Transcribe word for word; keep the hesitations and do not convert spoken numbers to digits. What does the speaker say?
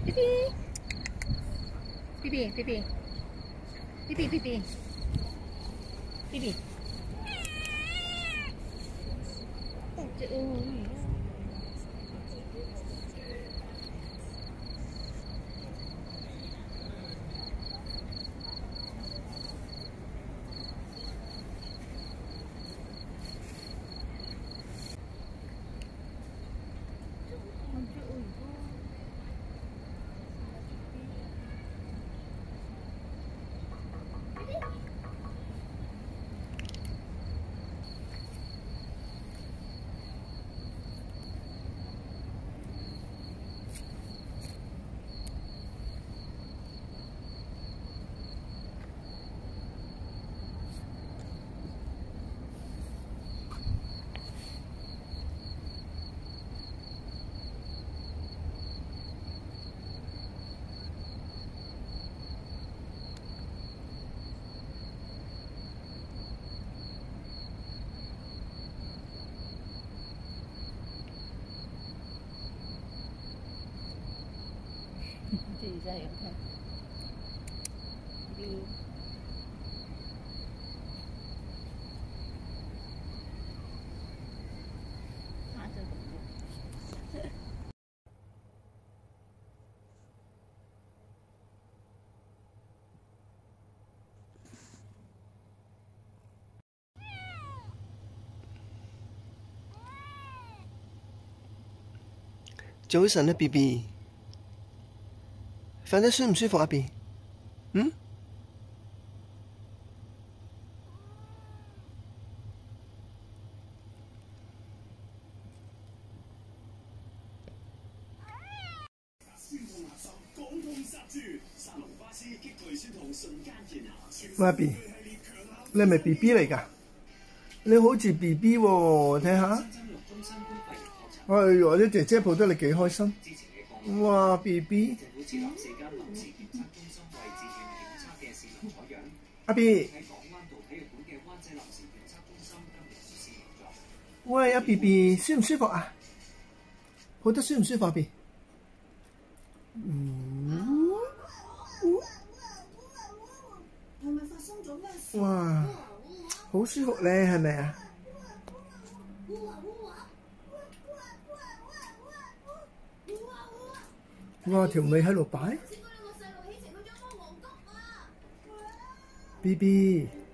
B B B B B B B B B B B B。自己在眼看。B。啊，真恐怖。 早晨啊 ，B B。瞓得舒唔舒服啊 ，B？ 嗯？喂 ，B， 你係咪 B B 嚟㗎？你好似 B B 喎，睇下。哎呀，啲姐姐抱得你幾開心。哇 ，B B。阿 B。喂，阿 B B， 舒唔舒服啊？抱得舒唔舒服啊 ？B？ 嗯。哇，好舒服咧，係咪啊？哇，條尾喺度擺。B B。